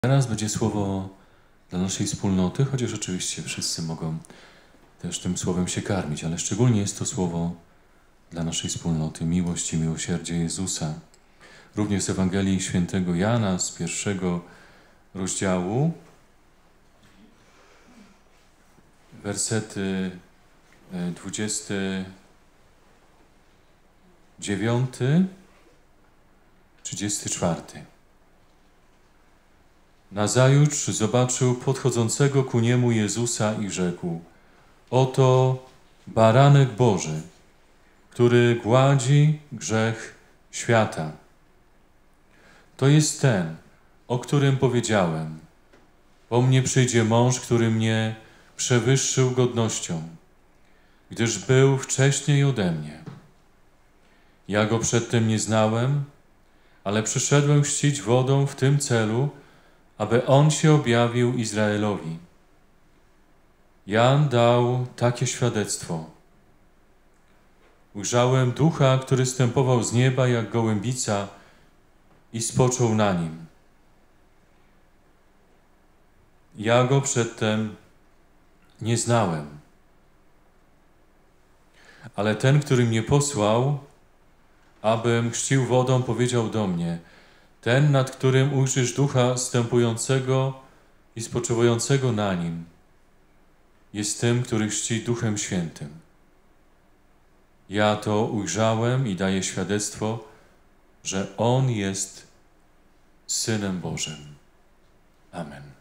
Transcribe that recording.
Teraz będzie słowo dla naszej wspólnoty, chociaż oczywiście wszyscy mogą też tym słowem się karmić, ale szczególnie jest to słowo dla naszej wspólnoty, miłość i miłosierdzie Jezusa. Również z Ewangelii Świętego Jana z 1 rozdziału, wersety 29, 34. Nazajutrz zobaczył podchodzącego ku niemu Jezusa i rzekł: oto baranek Boży, który gładzi grzech świata. To jest ten, o którym powiedziałem: po mnie przyjdzie mąż, który mnie przewyższył godnością, gdyż był wcześniej ode mnie. Ja go przedtem nie znałem, ale przyszedłem chrzcić wodą w tym celu, aby on się objawił Izraelowi. Jan dał takie świadectwo: ujrzałem Ducha, który zstępował z nieba jak gołębica i spoczął na nim. Ja go przedtem nie znałem, ale ten, który mnie posłał, abym chrzcił wodą, powiedział do mnie: ten, nad którym ujrzysz Ducha zstępującego i spoczywającego na nim, jest tym, który chrzci Duchem Świętym. Ja to ujrzałem i daję świadectwo, że On jest Synem Bożym. Amen.